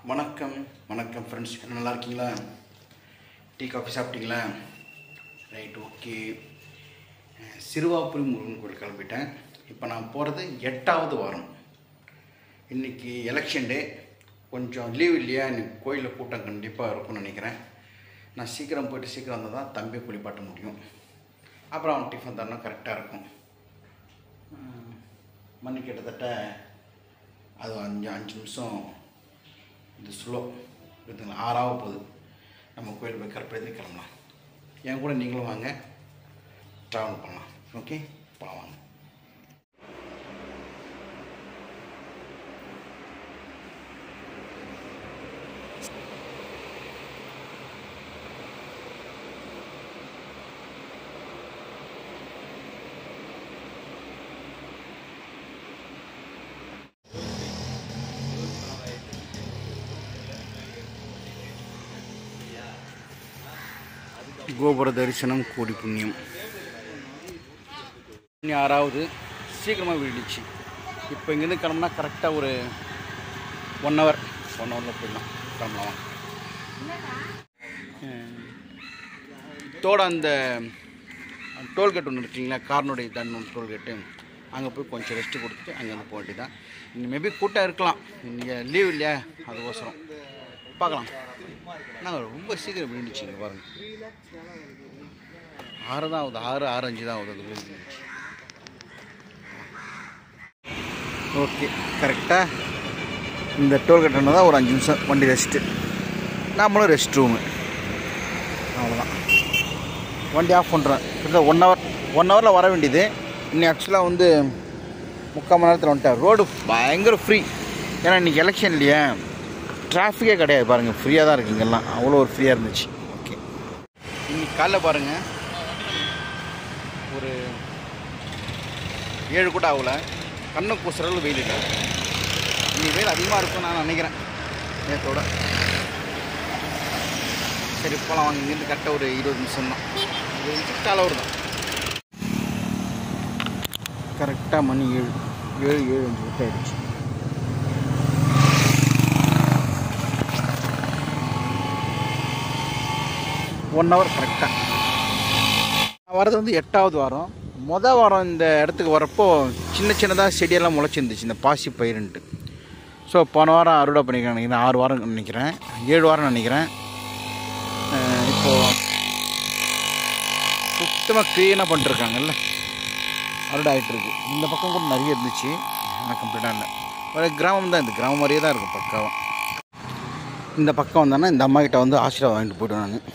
வணக்கம் வணக்கம் ஃப்ரெண்ட்ஸ், என்ன நல்லா இருக்கீங்களா? டீ காஃபி சாப்பிட்டீங்களா? Right, okay. சிறுவாபுரி முருகன் கோயில் கிளம்பிட்டேன். இப்போ நான் போகிறது 8வது வாரம். இன்றைக்கி எலெக்ஷன் டே, கொஞ்சம் லீவ் இல்லையா? இன்றைக்கி கோயிலில் கூட்டம் கண்டிப்பாக இருக்கும்னு நினைக்கிறேன். நான் சீக்கிரம் போய்ட்டு சீக்கிரம் வந்தால் தான் தம்பி குளிப்பாட்ட முடியும். அப்புறம் அவன் டிஃபன் தரணும், கரெக்டாக இருக்கும். மணி கிட்டத்தட்ட அது 5 நிமிஷம் இது ஸ்லோ இருக்குதுங்களா, 6 போகுது. நம்ம கோயில் போய் கற்பனை கிளம்பலாம். என் கூட நீங்களும் வாங்க, ட்ராவல் பண்ணலாம். ஓகே, போகலாம் வாங்க. கோபுர தரிசனம் கோடி புண்ணியம். 6வது சீக்கிரமாக வீடுச்சு. இப்போ இங்கேருந்து கிளம்புனா கரெக்டாக ஒரு 1 ஹவரில் போயிடலாம், கிளம்பலாம். இதோட அந்த டோல்கேட் ஒன்று இருக்குங்களா, கார்னுடைய தண்ணு டோல்கேட்டு, அங்கே போய் கொஞ்சம் ரெஸ்ட்டு கொடுத்துட்டு அங்கேருந்து போக வேண்டியதான். இன்னும் மேபி கூட்டம் இருக்கலாம், இங்கே லீவ் இல்லையா, அதுக்கோசரம் பார்க்கலாம். நாங்கள் ரொம்ப சீக்கிரம் விழுந்துச்சுங்க பாருங்கள். 6 தான் ஆகுது, 6:05 தான் ஆகுது அது விழுந்துச்சு. ஓகே, கரெக்டாக இந்த டோல்கேட் தான் ஒரு 5 நிமிஷம் வண்டி ரெஸ்ட்டு, நம்மளும் ரெஸ்ட் ரூமு, அவ்வளோதான். வண்டி ஆஃப் பண்ணுறேன். கிட்டத்தட்ட 1 ஹவரில் வர வேண்டியது. இன்னும் ஆக்சுவலாக வந்து 3/4 மணி நேரத்தில் வந்துட்டேன். ரோடு பயங்கர ஃப்ரீ, ஏன்னா இன்றைக்கி எலெக்ஷன் இல்லையா, டிராஃபிக்கே கிடையாது பாருங்கள், ஃப்ரீயாக தான் இருக்குது இங்கெல்லாம். அவ்வளோ ஒரு ஃப்ரீயாக இருந்துச்சு. ஓகே, இன்னைக்கு காலைல பாருங்கள் ஒரு 7 கூட ஆகலை, கண்ணை கூசுறளவு வெயில் இல்லை. இன்னைக்கு வெயில் அதிகமாக இருக்கும் நான் நினைக்கிறேன் நேற்றோட. சரி போகலாம் வாங்க. இங்கேருந்து கரெக்டாக ஒரு 20 நிமிஷம் தான், 20 நிமிஷம் காலவர் தான். கரெக்டாக மணி 7:05 ஆயிடுச்சு. ஒன் ஹவர் கரெக்டாக. நான் வர்றது வந்து 8வது வாரம். மொதல் வாரம் இந்த இடத்துக்கு வரப்போ சின்னதாக செடியெல்லாம் முளைச்சிருந்துச்சு, இந்த பாசி பயிருன்ட்டு. ஸோ போன வாரம் அறுவடை பண்ணிக்கிறேன் நினைக்கிறேன். 6 வாரம் நினைக்கிறேன், 7 வாரம் நினைக்கிறேன். இப்போது சுத்தமாக க்ளீனாக பண்ணிட்டுருக்காங்கல்ல, அறுவடை ஆகிட்டுருக்கு. இந்த பக்கம் கூட நிறைய இருந்துச்சு, ஆனால் கம்ப்ளீட்டாக இல்லை. ஒரு கிராமம் தான், இந்த கிராமம் மாதிரியே தான் இருக்கும் பக்காவாக. இந்த பக்கம் வந்தோன்னா இந்த அம்மாக்கிட்ட வந்து ஆசீர்வாதம் வாங்கிட்டு போய்டுவேன் நான்.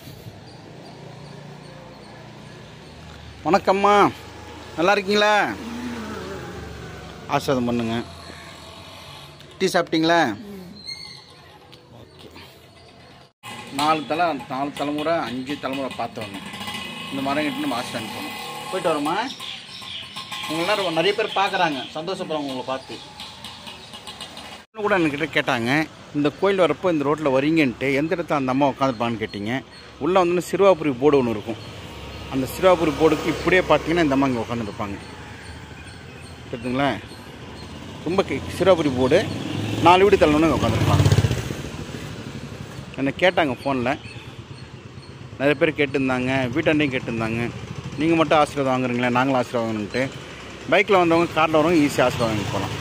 வணக்கம்மா, நல்லா இருக்கீங்களா? ஆசீர்வாதம் பண்ணுங்க. டீ சாப்பிட்டீங்களா? ஓகே. 4 தலைமுறை 5 தலைமுறை பார்த்து வரணும். இந்த மரங்கிட்ட நம்ம ஆசீர்வாதம் போகணும். போயிட்டு வரோம்மா. உங்களாம் நிறைய பேர் பார்க்குறாங்க, சந்தோஷப்படுறாங்க உங்களை பார்த்து. கூட என்கிட்ட கேட்டாங்க, இந்த கோயில் வரப்போ இந்த ரோட்டில் வரீங்கன்ட்டு எந்த இடத்துல அந்த அம்மா உட்காந்துருப்பான்னு கேட்டிங்க. உள்ளே வந்து சிறுவாபுரி போர்டு ஒன்று இருக்கும். அந்த சிறுவாபுரி போர்டுக்கு இப்படியே பார்த்தீங்கன்னா இந்த அம்மா இங்கே உட்காந்துருப்பாங்க. கேட்டுங்களா, ரொம்ப சிறுவாபுரி போர்டு 4 வீடு தள்ளணுன்னு உட்காந்துருப்பாங்க. என்னை கேட்டாங்க ஃபோனில், நிறைய பேர் கேட்டிருந்தாங்க, வீட்டாண்டையும் கேட்டிருந்தாங்க, நீங்கள் மட்டும் ஆசீர்வாதம் வாங்குறீங்களா, நாங்களும் ஆசீர்வாதம் வாங்கணுன்ட்டு. பைக்கில் வந்தவங்க காரில் வரவங்க ஈஸியாக ஆசீர்வாதம் வாங்கி போகலாம்.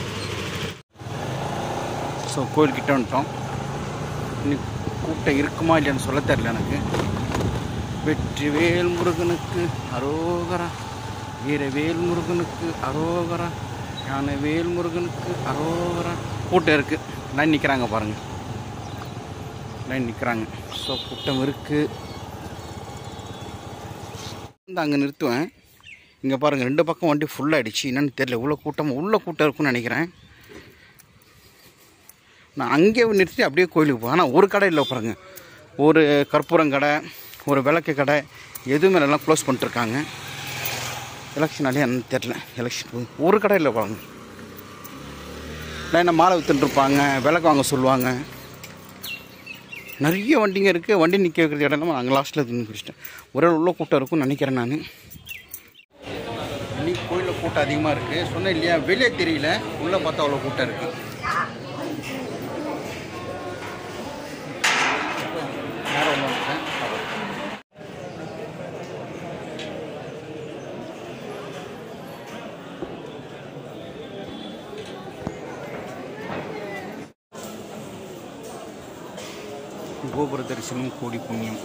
ஸோ கோயில்கிட்ட வந்துட்டோம். இன்னைக்கு கூட்டம் இருக்குமா இல்லைன்னு சொல்ல தெரியல எனக்கு. வெற்றிவேல் முருகனுக்கு அரோகரா, வீரவேல் முருகனுக்கு அரோகரா, ஞானவேல் முருகனுக்கு அரோகரா. கூட்டம் இருக்குது, லைன் நிற்கிறாங்க பாருங்கள், லைன் நிற்கிறாங்க. ஸோ கூட்டம் இருக்குது. வந்து அங்கே நிறுத்துவேன். இங்கே பாருங்கள், 2 பக்கம் வண்டி ஃபுல்லாகிடுச்சு. என்னென்னு தெரியல, இவ்வளோ கூட்டம் இருக்குன்னு நினைக்கிறேன். நான் அங்கேயே நிறுத்தி அப்படியே கோயிலுக்கு போவேன். ஆனால் ஒரு கடை இல்லை பாருங்கள், ஒரு கற்பூரங்கடை, ஒரு விளக்கு கடை, எதுவுமே எல்லாம் க்ளோஸ் பண்ணிட்டுருக்காங்க. எலெக்ஷனாலே என்னன்னு தெரில, எலெக்ஷன் ஒரு கடை இல்லை பாருங்க. லைனாக மாலை விற்றுட்டுருப்பாங்க, விளக்கு வாங்க சொல்லுவாங்க. நிறைய வண்டிங்க இருக்குது. வண்டி நிற்க வைக்கிறது இடம் இல்லாமல் அங்கே லாஸ்ட்டில் இருந்து பிடிச்சிட்டேன். ஒரே உள்ள கூட்டம் இருக்கும்னு நினைக்கிறேன் நான். இன்னைக்கு கோயிலில் கூட்டம் அதிகமாக இருக்குது. சொன்னேன் இல்லையா, வெளியே தெரியல, உள்ளே பார்த்தா அவ்வளோ கூட்டம் இருக்குது. கோபுர தரிசனம் கோடி புண்ணியம்.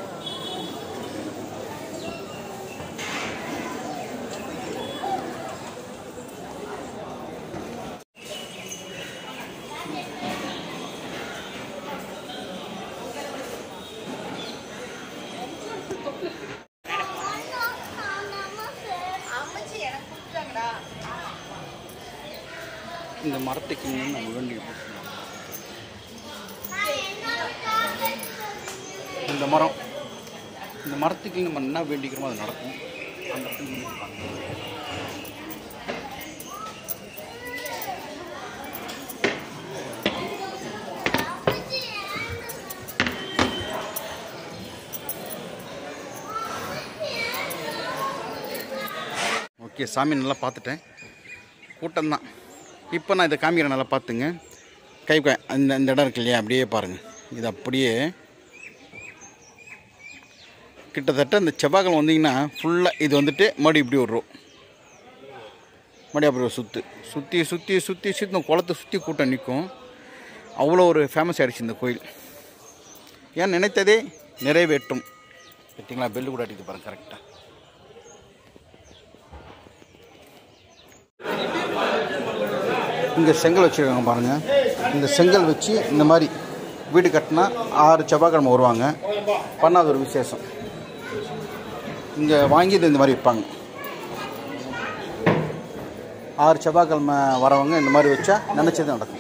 இந்த மரத்துக்கு நம்ம வேண்டிய இந்த மரத்துக்கு நம்ம என்ன வேண்டிக்கிறோமோ அது நடக்கும். அந்த ஓகே, சாமி நல்லா பார்த்துட்டேன். கூட்டம்தான். இப்போ நான் இதை காமிக்கிறேன், நல்லா பார்த்துங்க. அந்த இடம் இருக்கு இல்லையா, அப்படியே பாருங்கள். இது அப்படியே கிட்டத்தட்ட இந்த செவ்வாய்க்கிழமை வந்தீங்கன்னா ஃபுல்லாக இது வந்துட்டு மறுபடியும் இப்படி வரும். மறுபடியும் அப்படி ஒரு சுற்றி இந்த குளத்தை சுற்றி கூட்டம் நிற்கும். அவ்வளோ ஒரு ஃபேமஸ் ஆகிடுச்சு இந்த கோயில். ஏன் நினைத்ததே நிறைவேற்றும். பார்த்தீங்களா, பெல்லு கூட அடிக்குது பாருங்கள் கரெக்டாக. இங்கே செங்கல் வச்சுருக்காங்க பாருங்கள். இந்த செங்கல் வச்சு இந்த மாதிரி வீடு கட்டினா 6 செவ்வாய்க்கிழமை வருவாங்க. பண்ணாத ஒரு விசேஷம். இங்கே வாங்கி இந்த மாதிரி விற்பாங்க. 6 செவ்வாய்க்கிழமை வரவங்க இந்த மாதிரி வச்சா நினச்சது நடக்கும்.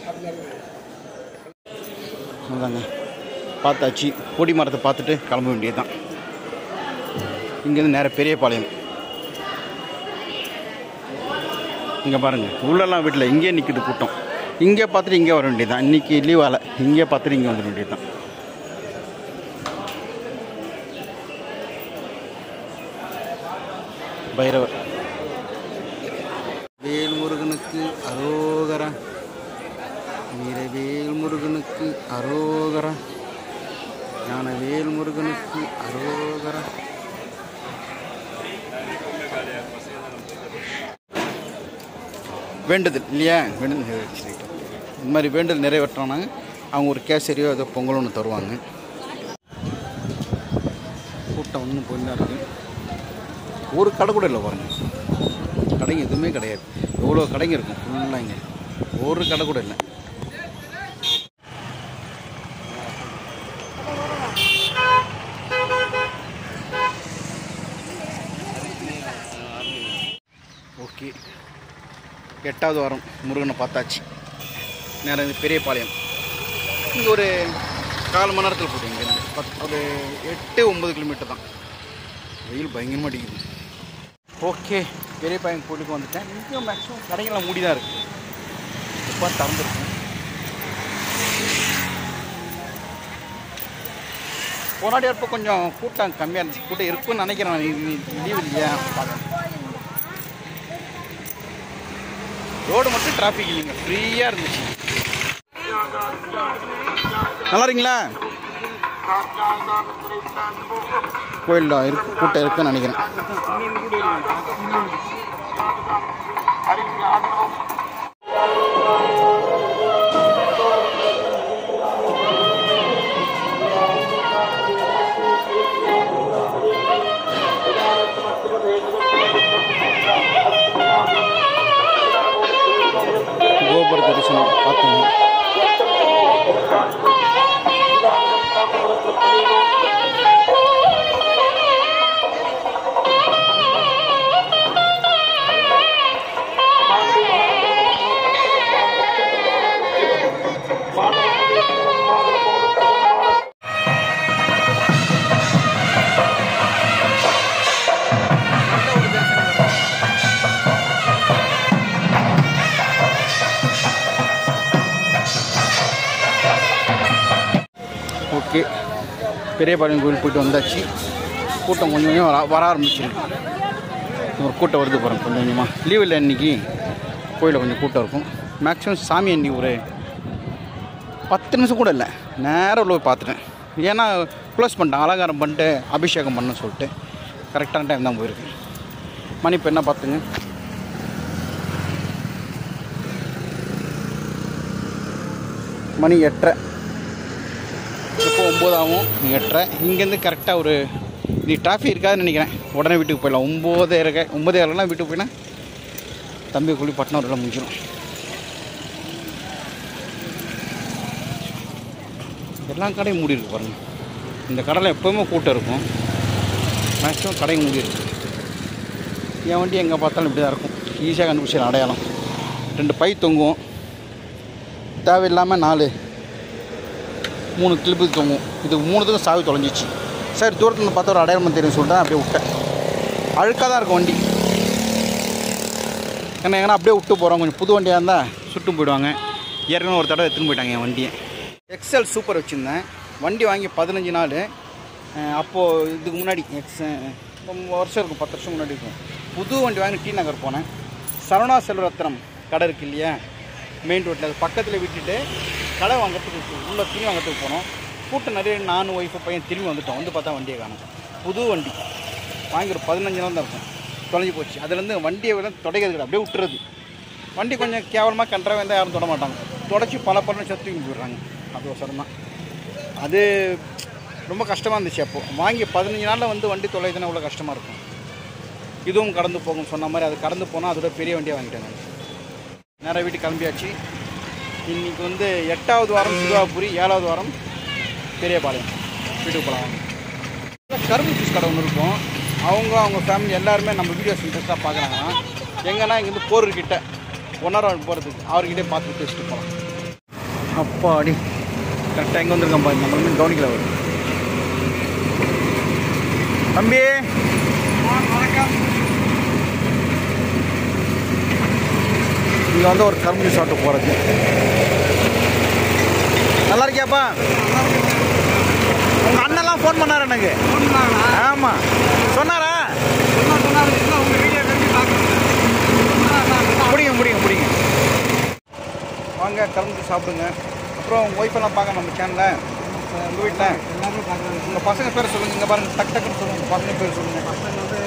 அதுதாங்க, பார்த்தாச்சு. கொடி மரத்தை பார்த்துட்டு கிளம்ப வேண்டியது தான். இங்கேருந்து நேராக பெரியபாளையம். இங்கே பாருங்கள், உள்ளெல்லாம் வீட்டில் இங்கேயே நிற்கிது கூட்டம். இங்கே பார்த்துட்டு இங்கே வர வேண்டியது தான். இன்றைக்கி லீவால் இங்கே பார்த்துட்டு இங்கே வந்துட வேண்டியது தான். பைரவர் வேல் முருகனுக்கு அரோகரா, வீரவேல் முருகனுக்கு அரோகரா, ஞான வேல் முருகனுக்கு அரோகரா. வேண்டுதல் இல்லையா, வேண்டுதல் நிறைவேற்றிட்டு இந்த மாதிரி வேண்டுதல் நிறைவேற்றினாங்க. அவங்க ஒரு கேசரியோ ஏதோ பொங்கல் ஒன்று தருவாங்க. கூட்டம் ஒன்றும் போய் தான் இருக்குது. ஒரு கடை கூட இல்லை பாருங்கள். கடைங்க எதுவுமே கிடையாது. எவ்வளோ கடைங்க இருக்கும் ஃபுல்லாக. இங்கே ஒரு கடை கூட இல்லை. ஓகே, 8வது வாரம் முருகனை பார்த்தாச்சு. நேரம் பெரியபாளையம். இங்கே ஒரு 4 மணி நேரத்தில் போட்டு இங்கேருந்து ஒரு 8-9 கிலோமீட்டர் தான். வெயில் பயங்கரமாக அடிக்குது. ஓகே, பெரியபாளையம் கோயிலுக்கு வந்துட்டேன். இங்கே மேக்ஸிமம் கடைகள்லாம் மூடி தான் இருக்குது. இப்போ திறந்துருக்கும். போராடி வரப்போ கொஞ்சம் கூட்டம் கம்மியாக இருந்துச்சு. கூட்டம் இருக்குன்னு நினைக்கிறேன். லீவ் இல்லையா பார்க்க. ரோடு மட்டும் டிராஃபிக் இல்லைங்க, ஃப்ரீயாக இருந்துச்சு. நல்லா இருக்கீங்களா? கோயிலில் கூட்டம் இருக்குன்னு நினைக்கிறேன். கோபுர தரிசனம் பார்த்தோம். ஓகே, பெரியபாளையம் கோயில் போய்ட்டு வந்தாச்சு. கூட்டம் கொஞ்சம் கொஞ்சம் வர ஆரம்பிச்சிருக்கு. ஒரு கூட்டம் வருது பாருங்க கொஞ்சம் கொஞ்சமாக. லீவ் இல்லை இன்றைக்கி, கோயிலில் கொஞ்சம் கூட்டம் இருக்கும். மேக்ஸிமம் சாமி அன்றைக்கி ஒரு 10 நிமிஷம் கூட இல்லை, நேரம் உள்ள போய் பார்த்துட்டேன். ஏன்னா க்ளோஸ் பண்ணிட்டேன், அலங்காரம் பண்ணிட்டு அபிஷேகம் பண்ண சொல்லிட்டு கரெக்டான டைம் தான் போயிருக்கு. மணி இப்போ என்ன பார்த்துங்க, மணி 8:30. இப்போ 9 ஆகும் 8:30. இங்கேருந்து கரெக்டாக ஒரு நீ டிராஃபிக் இருக்காதுன்னு நினைக்கிறேன். உடனே வீட்டுக்கு போயிடலாம். 9:30 வீட்டுக்கு போயினா தம்பி குளிப்பட்டினம் ஒரு முடிஞ்சிடும். எல்லா கடையும் மூடி இருக்கு பாருங்கள். இந்த கடையில் எப்போவுமே கூட்டம் இருக்கும். மேக்ஸிமம் கடையும் மூடி இருக்கு. என் வண்டி எங்கே பார்த்தாலும் இப்படி தான் இருக்கும். ஈஸியாக கண்டுபிடிச்சிடலாம் அடையாளம். 2 பை தொங்குவோம். தேவையில்லாமல் 3 கிளிப்பு தொங்கும். இது 3த்துக்கும் சாவி தொலைஞ்சிச்சு. சரி தூரத்தில் பார்த்தா ஒரு அடையாளம் தெரியும் சொல்லிட்டு அப்படியே விட்டேன். அழுக்காக தான் இருக்கும் வண்டி. ஏன்னா அப்படியே விட்டு போகிறோம். கொஞ்சம் புது வண்டியாக இருந்தால் சுட்டும் போயிடுவாங்க. ஏற்கனவே ஒரு தடவை எடுத்துன்னு போயிட்டாங்க என் வண்டியை. எக்ஸல் சூப்பர் வச்சுருந்தேன். வண்டி வாங்கி 15 நாள். அப்போது இதுக்கு முன்னாடி ரொம்ப வருஷம் இருக்கும், 10 வருஷம் முன்னாடி இருக்கும். புது வண்டி வாங்கி டி நகர் போனேன். சரவணா செல்வரத்னம் கடை இருக்குது இல்லையா, மெயின் ரோட்டில், அது பக்கத்தில் விட்டுட்டு கடை வாங்கிறதுக்கு உள்ள துணி வாங்கிறதுக்கு போனோம். கூட்டம் நிறைய. நானும் ஒய்ஃபு பையன் திரும்பி வந்துட்டோம். வந்து பார்த்தா வண்டியை காணும். புது வண்டி வாங்கி ஒரு 15 நாள் தான் இருக்கும். தொலைஞ்சி போச்சு. அதுலேருந்து வண்டியை விட தொடைக்கிறது அப்படியே விட்டுறது. வண்டி கொஞ்சம் கேவலமாக கண்ட்ராக இருந்தால் யாரும் தொட மாட்டாங்க. தொடச்சி பல சத்து போயிடுறாங்க. அது ஒரு சரம் தான். அது ரொம்ப கஷ்டமாக இருந்துச்சு. அப்போது வாங்கி 15 நாளில் வந்து வண்டி தொலைதுன்னா அவ்வளோ கஷ்டமாக இருக்கும். இதுவும் கடந்து போகும் சொன்ன மாதிரி. அது கடந்து போனால் அதோட பெரிய வண்டியாக வாங்கிட்டேன் நான். நேராக வீட்டுக்கு கிளம்பியாச்சு. இன்றைக்கி வந்து 8வது வாரம் சிறுவாபுரி, 7வது வாரம் பெரியபாளையம். வீட்டுக்கு போகலாம். கரும்பு ஜூஸ் கடை ஒன்று இருக்கும். அவங்க ஃபேமிலி எல்லாருமே நம்ம வீடியோஸ் இன்ட்ரெஸ்ட்டாக பார்க்குறாங்கன்னா எங்கன்னா இங்கேருந்து போர்கிட்ட 1 hour போகிறதுக்கு அவர்கிட்டே பார்த்துட்டு பேசிட்டு போகலாம். அப்பா அடி கரெக்டாக எங்கே வந்துருக்கேன் பாருங்க. நம்ம வந்து கவனிக்கல வரும். தம்பி வணக்கம். இங்கே வந்து ஒரு கரும்பு ஜூஸ் சாப்பிட்டு போகிறது. நல்லா இருக்கியாப்பா? உங்கள் அண்ணெல்லாம் ஃபோன் பண்ணார் எனக்கு. ஆமாம் சொன்னாரா? முடியுங்க. வாங்க கலந்து சாப்பிடுங்க. அப்புறம் உங்கள் ஒய்ஃபெல்லாம் பார்க்க நம்ம சேனலில். உங்கள் வீட்டில் எல்லாருமே பார்க்குறாங்க. உங்கள் பசங்க பேர் சொல்லுங்கள். இங்கே பாருங்கள், டக்குன்னு சொல்லுங்கள். உங்கள் பசங்க பேர் சொல்லுங்கள். பசங்க வந்து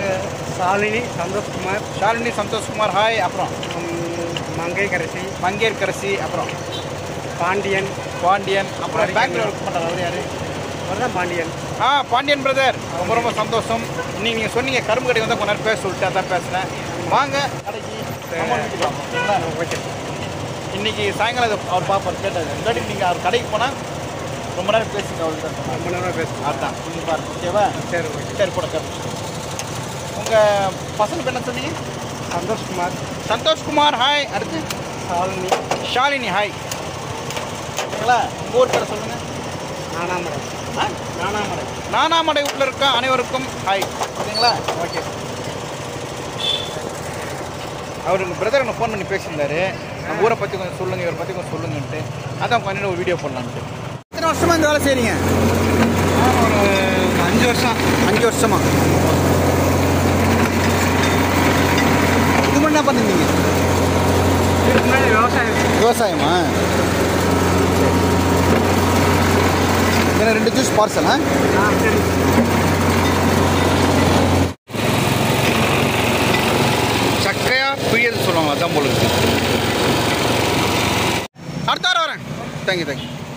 ஷாலினி சந்தோஷ்குமார் ஹாய். அப்புறம் மங்கையர்கரசி. அப்புறம் பாண்டியன். அப்புறம் பேங்க்ல ஒர்க் பண்ணுறாரு. அவர் யார்? அவர் தான் பாண்டியன். பாண்டியன் பிரதர். ரொம்ப சந்தோஷம். இன்னைக்கு நீங்கள் சொன்னீங்க கரும்பு கடை வந்து கொஞ்ச நேரம் பேச சொல்லிட்டு அதான் பேசுகிறேன். வாங்க கடைக்கு. ஓகே. இன்றைக்கி சாயங்காலம் அவர் பார்ப்பார். கேட்டார். முன்னாடி நீங்கள் அவர் கடைக்கு போனால் ரொம்ப நேரம் பேசுங்க. அவர் தான் ரொம்ப நேரம் பேசுங்க. அதுதான் நீங்கள் பாருங்க. ஓகேவா? சரி போட கரும்பு. உங்கள் பசங்க என்ன சொன்னீங்க? சந்தோஷ்குமார் ஹாய். அடுத்து ஷாலினி ஹாய். ஓகேங்களா? உங்கள் ஊர் பேரை சொல்லுங்கள். நானாமடை உள்ள இருக்க அனைவருக்கும் ஹாய். ஓகேங்களா? ஓகே. அவர் எங்கள் பிரதர் எனக்கு ஃபோன் பண்ணி பேசியிருந்தாரு. ஊரை பற்றி கொஞ்சம் சொல்லுங்கள், இவரை பற்றி கொஞ்சம் சொல்லுங்கன்ட்டு. அதான் கொஞ்சம் ஒரு வீடியோ போடலான்ட்டு. எத்தனை வருஷமாக இந்த வேலை செய்கிறீங்க? ஒரு 5 வருஷம். 5 வருஷமா? இது மட்டும் என்ன பண்ணிருந்தீங்க? விவசாயமா? எனக்கு 2 ஜூஸ் பார்சலா? சரி. சக்கையா பிரியன்னு சொல்லுவாங்க. அதான் போல இருக்கு. அடுத்த வாரம் வரேன். தேங்க்யூ.